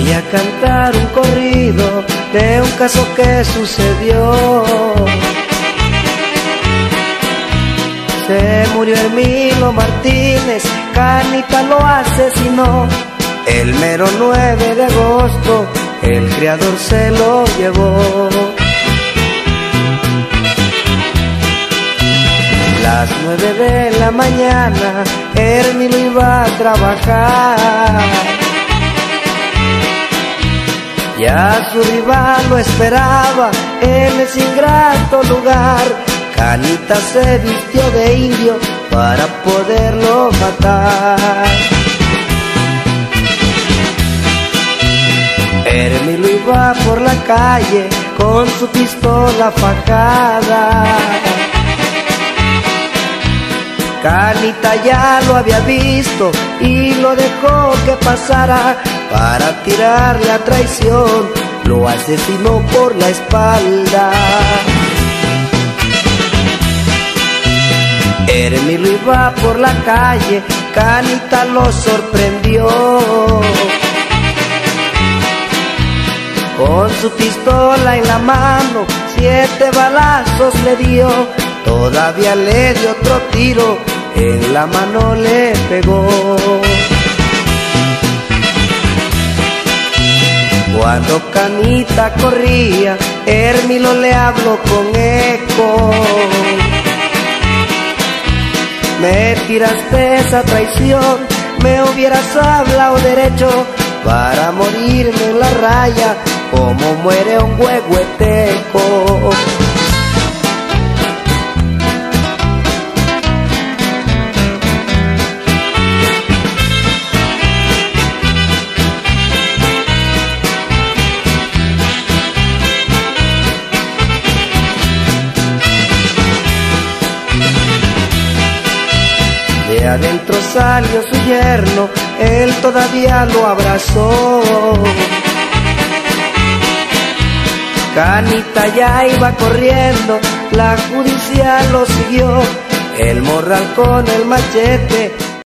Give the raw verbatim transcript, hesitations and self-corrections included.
a cantar un corrido de un caso que sucedió. Se murió Hermilo Martínez, Canita lo asesinó. El mero nueve de agosto, el criador se lo llevó. Las nueve de la mañana, Hermilo iba a trabajar. Ya su rival lo esperaba en ese ingrato lugar. Canita se vistió de indio para poderlo matar. Hermilo iba por la calle con su pistola fajada. Canita ya lo había visto y lo dejó que pasara para tirarle a traición. Lo asesinó por la espalda. Hermilo iba por la calle, Canita lo sorprendió. Con su pistola en la mano, siete balazos le dio. Todavía le dio otro tiro, en la mano le pegó. Cuando Canita corría, Hermilo le habló con eco. Me tiraste esa traición, me hubieras hablado derecho para morirme en la raya como muere un huehueteco. De adentro salió su yerno, él todavía lo abrazó. Canita ya iba corriendo, la judicial lo siguió. El morral con el machete